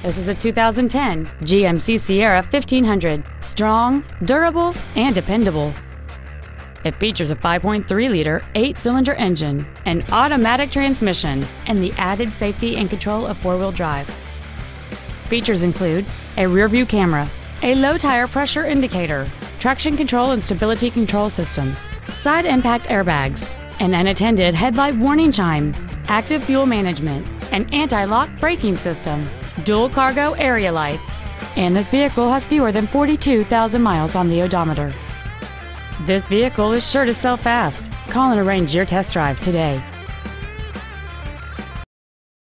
This is a 2010 GMC Sierra 1500. Strong, durable, and dependable. It features a 5.3-liter, 8-cylinder engine, an automatic transmission, and the added safety and control of four-wheel drive. Features include a rear-view camera, a low tire pressure indicator, traction control and stability control systems, side impact airbags, an unattended headlight warning chime, active fuel management, an anti-lock braking system, dual cargo area lights, and this vehicle has fewer than 42,000 miles on the odometer. This vehicle is sure to sell fast. Call and arrange your test drive today.